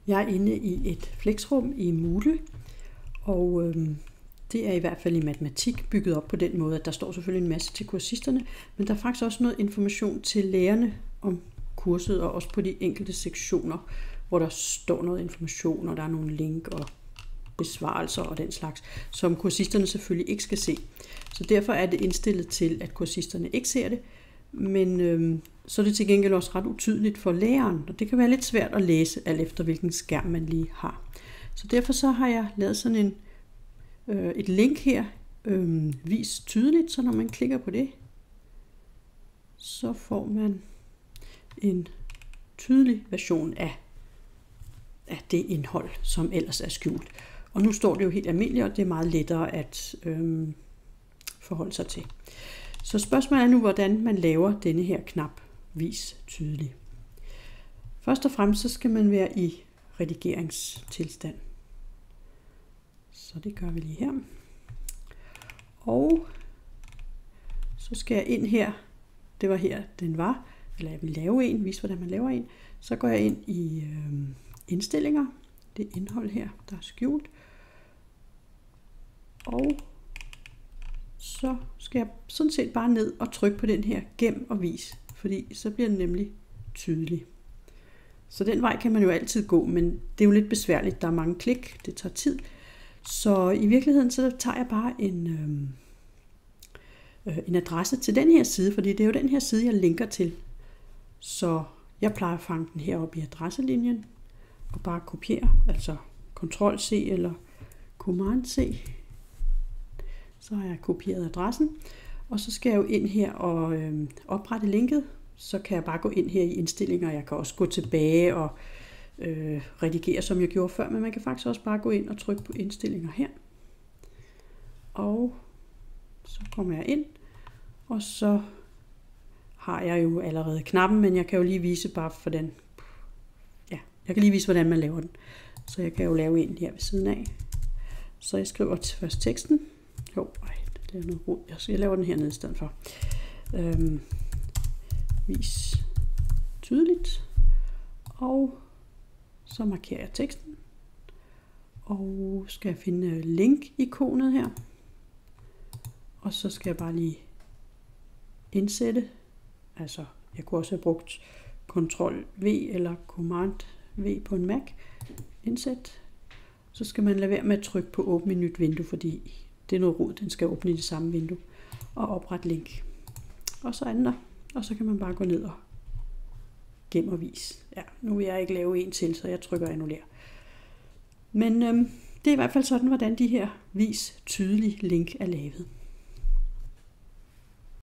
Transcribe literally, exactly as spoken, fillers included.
Jeg er inde i et flexrum i Moodle, og øhm, det er i hvert fald i matematik bygget op på den måde, at der står selvfølgelig en masse til kursisterne, men der er faktisk også noget information til lærerne om kurset, og også på de enkelte sektioner, hvor der står noget information, og der er nogle link og besvarelser og den slags, som kursisterne selvfølgelig ikke skal se. Så derfor er det indstillet til, at kursisterne ikke ser det, men øhm, så er det til gengæld også ret utydeligt for læreren, og det kan være lidt svært at læse, alt efter hvilken skærm man lige har. Så derfor så har jeg lavet sådan en, øh, et link her, øh, vis tydeligt, så når man klikker på det, så får man en tydelig version af, af det indhold, som ellers er skjult. Og nu står det jo helt almindeligt, og det er meget lettere at øh, forholde sig til. Så spørgsmålet er nu, hvordan man laver denne her knap vis tydelig. Først og fremmest så skal man være i redigeringstilstand. Så det gør vi lige her. Og så skal jeg ind her. Det var her den var. Eller jeg vil lave en, vise hvordan man laver en. Så går jeg ind i øh, indstillinger. Det indhold her, der er skjult. Og så skal jeg sådan set bare ned og trykke på den her gem og vis, fordi så bliver den nemlig tydelig. Så den vej kan man jo altid gå, men det er jo lidt besværligt. Der er mange klik, det tager tid. Så i virkeligheden så tager jeg bare en, øh, en adresse til den her side, fordi det er jo den her side, jeg linker til. Så jeg plejer at fange den heroppe i adresselinjen og bare kopiere, altså kontrol C eller command C. Så har jeg kopieret adressen, og så skal jeg jo ind her og øh, oprette linket. Så kan jeg bare gå ind her i indstillinger. Jeg kan også gå tilbage og øh, redigere, som jeg gjorde før, men man kan faktisk også bare gå ind og trykke på indstillinger her. Og så kommer jeg ind, og så har jeg jo allerede knappen, men jeg kan jo lige vise bare hvordan, ja, jeg kan lige vise, hvordan man laver den. Så jeg kan jo lave en her ved siden af. Så jeg skriver først teksten. Jo, ej, det er noget rod. Jeg laver den hernede i stedet for. Øhm, vis tydeligt. Og så markerer jeg teksten. Og skal jeg finde link-ikonet her. Og så skal jeg bare lige indsætte. Altså, jeg kunne også have brugt kontrol V eller command V på en Mac. Indsæt. Så skal man lade være med at trykke på åbne i nyt vindue, fordi det er noget rod, den skal åbne i det samme vindue. Og oprette link. Og så anden der. Og så kan man bare gå ned og gem og vis. Ja, nu vil jeg ikke lave en til, så jeg trykker annullér. Men øhm, det er i hvert fald sådan, hvordan de her vis tydelige link er lavet.